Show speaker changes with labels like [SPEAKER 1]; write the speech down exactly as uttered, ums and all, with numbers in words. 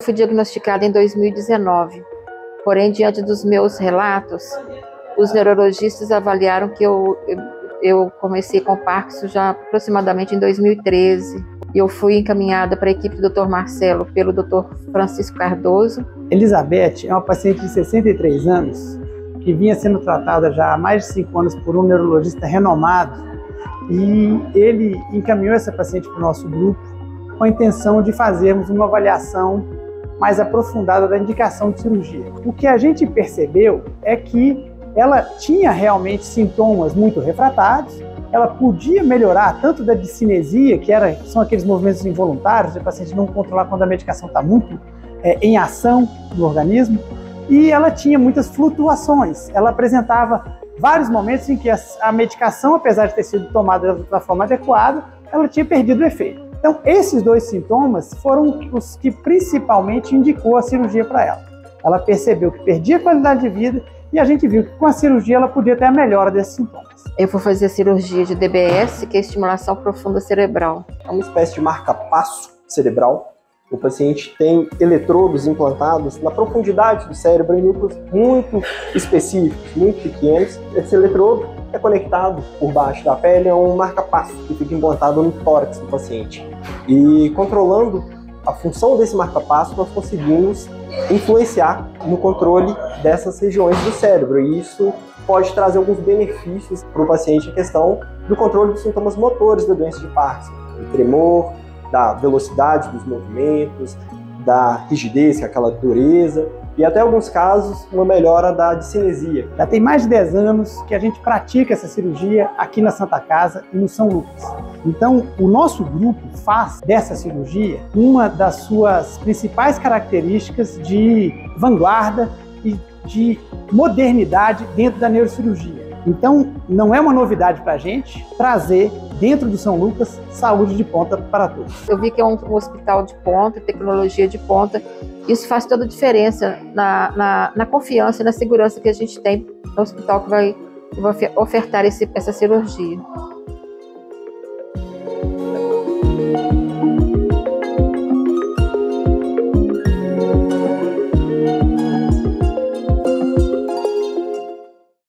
[SPEAKER 1] Fui diagnosticada em dois mil e dezenove, porém, diante dos meus relatos, os neurologistas avaliaram que eu, eu comecei com Parkinson já aproximadamente em dois mil e treze. Eu fui encaminhada para a equipe do doutor Marcelo pelo doutor Francisco Cardoso.
[SPEAKER 2] Elizabeth é uma paciente de sessenta e três anos que vinha sendo tratada já há mais de cinco anos por um neurologista renomado, e ele encaminhou essa paciente para o nosso grupo com a intenção de fazermos uma avaliação mais aprofundada da indicação de cirurgia. O que a gente percebeu é que ela tinha realmente sintomas muito refratários, ela podia melhorar tanto da discinesia, que era, são aqueles movimentos involuntários, o paciente não controlar quando a medicação está muito é, em ação no organismo, e ela tinha muitas flutuações. Ela apresentava vários momentos em que a, a medicação, apesar de ter sido tomada da forma adequada, ela tinha perdido o efeito. Então, esses dois sintomas foram os que principalmente indicou a cirurgia para ela. Ela percebeu que perdia a qualidade de vida e a gente viu que com a cirurgia ela podia ter a melhora desses sintomas.
[SPEAKER 1] Eu vou fazer a cirurgia de D B S, que é estimulação profunda cerebral.
[SPEAKER 3] É uma espécie de marca-passo cerebral. O paciente tem eletrodos implantados na profundidade do cérebro em núcleos muito específicos, muito pequenos. Esse eletrodo é conectado por baixo da pele a um marca-passo que fica implantado no tórax do paciente. E controlando a função desse marca-passo, nós conseguimos influenciar no controle dessas regiões do cérebro. E isso pode trazer alguns benefícios para o paciente, a questão do controle dos sintomas motores da doença de Parkinson, do tremor, da velocidade dos movimentos, da rigidez, que é aquela dureza, e até alguns casos uma melhora da discinesia.
[SPEAKER 2] Já tem mais de dez anos que a gente pratica essa cirurgia aqui na Santa Casa e no São Lucas. Então, o nosso grupo faz dessa cirurgia uma das suas principais características de vanguarda e de modernidade dentro da neurocirurgia. Então, não é uma novidade para a gente trazer dentro do São Lucas saúde de ponta para todos.
[SPEAKER 1] Eu vi que é um, um hospital de ponta, tecnologia de ponta. Isso faz toda a diferença na, na, na confiança e na segurança que a gente tem no hospital que vai, que vai ofertar esse, essa cirurgia.